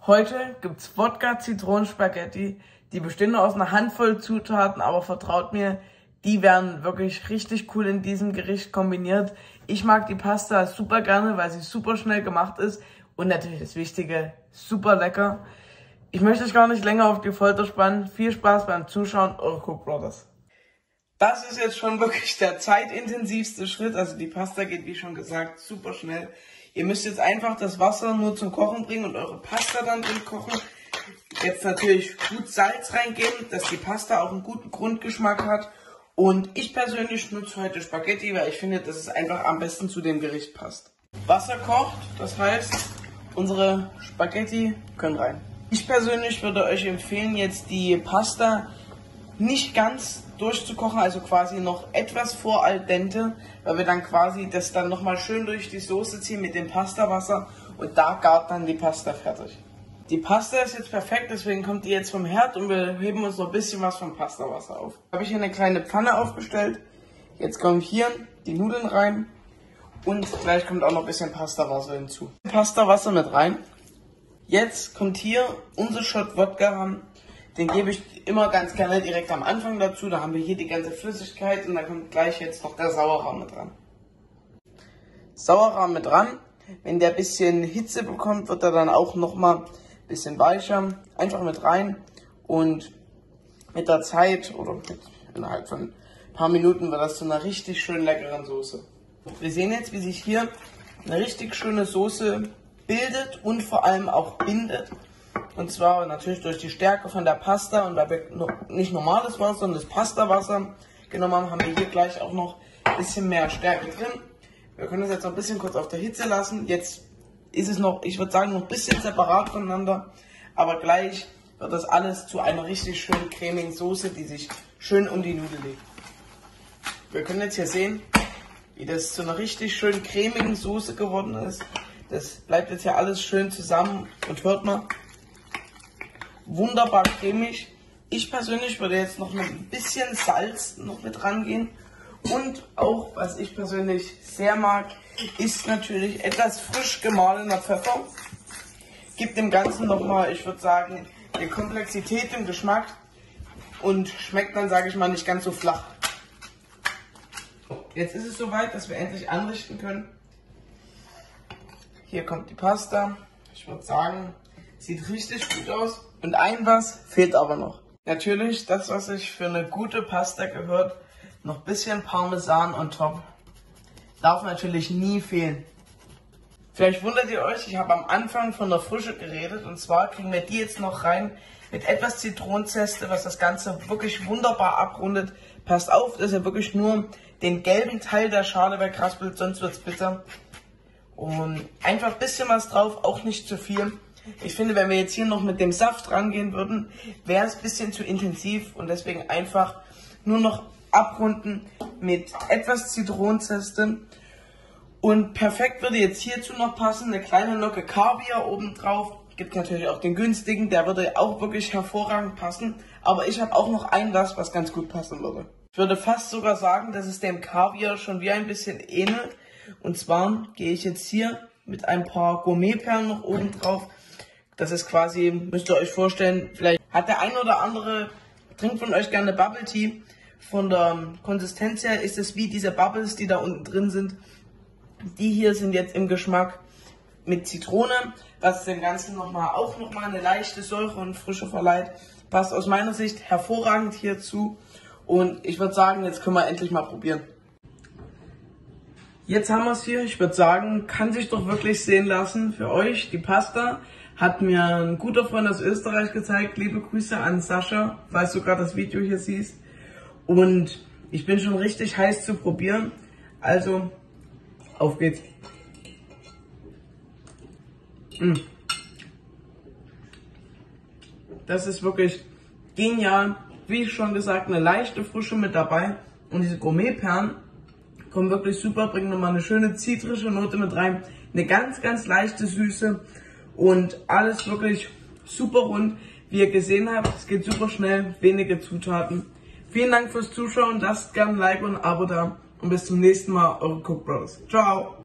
Heute gibt's Wodka-Zitronenspaghetti. Die bestehen nur aus einer Handvoll Zutaten, aber vertraut mir, die werden wirklich richtig cool in diesem Gericht kombiniert. Ich mag die Pasta super gerne, weil sie super schnell gemacht ist und natürlich das Wichtige, super lecker. Ich möchte euch gar nicht länger auf die Folter spannen. Viel Spaß beim Zuschauen, eure Cook Brothers. Das ist jetzt schon wirklich der zeitintensivste Schritt. Also die Pasta geht, wie schon gesagt, super schnell. Ihr müsst jetzt einfach das Wasser nur zum Kochen bringen und eure Pasta dann drin kochen. Jetzt natürlich gut Salz reingeben, dass die Pasta auch einen guten Grundgeschmack hat. Und ich persönlich nutze heute Spaghetti, weil ich finde, dass es einfach am besten zu dem Gericht passt. Wasser kocht, das heißt, unsere Spaghetti können rein. Ich persönlich würde euch empfehlen, jetzt die Pasta nicht ganz durchzukochen, also quasi noch etwas vor al dente, weil wir dann quasi das dann nochmal schön durch die Soße ziehen mit dem Pastawasser und da gart dann die Pasta fertig. Die Pasta ist jetzt perfekt, deswegen kommt die jetzt vom Herd und wir heben uns noch ein bisschen was vom Pastawasser auf. Habe ich hier eine kleine Pfanne aufgestellt, jetzt kommen hier die Nudeln rein und gleich kommt auch noch ein bisschen Pastawasser hinzu. Pastawasser mit rein. Jetzt kommt hier unser Shot Wodka. Den gebe ich immer ganz gerne direkt am Anfang dazu. Da haben wir hier die ganze Flüssigkeit und da kommt gleich jetzt noch der Sauerrahm mit dran. Sauerrahm mit dran. Wenn der ein bisschen Hitze bekommt, wird er dann auch nochmal ein bisschen weicher. Einfach mit rein und mit der Zeit oder innerhalb von ein paar Minuten wird das zu einer richtig schön leckeren Soße. Wir sehen jetzt, wie sich hier eine richtig schöne Soße bildet und vor allem auch bindet. Und zwar natürlich durch die Stärke von der Pasta und weil wir nicht normales Wasser, sondern das Pastawasser genommen haben, haben wir hier gleich auch noch ein bisschen mehr Stärke drin. Wir können das jetzt noch ein bisschen kurz auf der Hitze lassen. Jetzt ist es noch, ich würde sagen, noch ein bisschen separat voneinander, aber gleich wird das alles zu einer richtig schön cremigen Soße, die sich schön um die Nudel legt. Wir können jetzt hier sehen, wie das zu einer richtig schön cremigen Soße geworden ist. Das bleibt jetzt hier alles schön zusammen und hört mal, wunderbar cremig. Ich persönlich würde jetzt noch mit ein bisschen Salz noch mit rangehen. Und auch, was ich persönlich sehr mag, ist natürlich etwas frisch gemahlener Pfeffer. Gibt dem Ganzen nochmal, ich würde sagen, die Komplexität im Geschmack und schmeckt dann, sage ich mal, nicht ganz so flach. Jetzt ist es soweit, dass wir endlich anrichten können. Hier kommt die Pasta. Ich würde sagen, sieht richtig gut aus. Und ein was fehlt aber noch. Natürlich, das, was sich für eine gute Pasta gehört, noch ein bisschen Parmesan on top. Darf natürlich nie fehlen. Vielleicht wundert ihr euch, ich habe am Anfang von der Frische geredet. Und zwar kriegen wir die jetzt noch rein mit etwas Zitronenzeste, was das Ganze wirklich wunderbar abrundet. Passt auf, dass ihr wirklich nur den gelben Teil der Schale wegraspelt, sonst wird es bitter. Und einfach ein bisschen was drauf, auch nicht zu viel. Ich finde, wenn wir jetzt hier noch mit dem Saft rangehen würden, wäre es ein bisschen zu intensiv und deswegen einfach nur noch abrunden mit etwas Zitronenzeste. Und perfekt würde jetzt hierzu noch passen, eine kleine Locke Kaviar oben drauf. Gibt natürlich auch den günstigen, der würde auch wirklich hervorragend passen. Aber ich habe auch noch ein was ganz gut passen würde. Ich würde fast sogar sagen, dass es dem Kaviar schon wie ein bisschen ähnelt. Und zwar gehe ich jetzt hier mit ein paar Gourmetperlen noch oben drauf. Das ist quasi, müsst ihr euch vorstellen, vielleicht hat der ein oder andere, trinkt von euch gerne Bubble Tea. Von der Konsistenz her ist es wie diese Bubbles, die da unten drin sind. Die hier sind jetzt im Geschmack mit Zitrone, was dem Ganzen auch nochmal eine leichte Säure und Frische verleiht. Passt aus meiner Sicht hervorragend hierzu. Und ich würde sagen, jetzt können wir endlich mal probieren. Jetzt haben wir es hier. Ich würde sagen, kann sich doch wirklich sehen lassen für euch. Die Pasta hat mir ein guter Freund aus Österreich gezeigt. Liebe Grüße an Sascha, falls du gerade das Video hier siehst. Und ich bin schon richtig heiß zu probieren. Also, auf geht's. Das ist wirklich genial. Wie schon gesagt, eine leichte Frische mit dabei. Und diese Gourmetperlen kommen wirklich super, bringen nochmal eine schöne zitrische Note mit rein. Eine ganz, ganz leichte Süße. Und alles wirklich super rund. Wie ihr gesehen habt, es geht super schnell, wenige Zutaten. Vielen Dank fürs Zuschauen, lasst gerne ein Like und ein Abo da und bis zum nächsten Mal, eure Cook Brothers. Ciao!